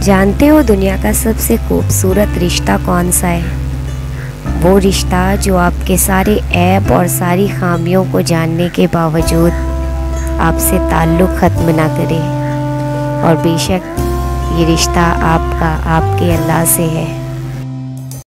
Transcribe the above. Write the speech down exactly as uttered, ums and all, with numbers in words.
जानते हो दुनिया का सबसे खूबसूरत रिश्ता कौन सा है? वो रिश्ता जो आपके सारे ऐब और सारी खामियों को जानने के बावजूद आपसे ताल्लुक़ ख़त्म ना करे। और बेशक ये रिश्ता आपका आपके अल्लाह से है।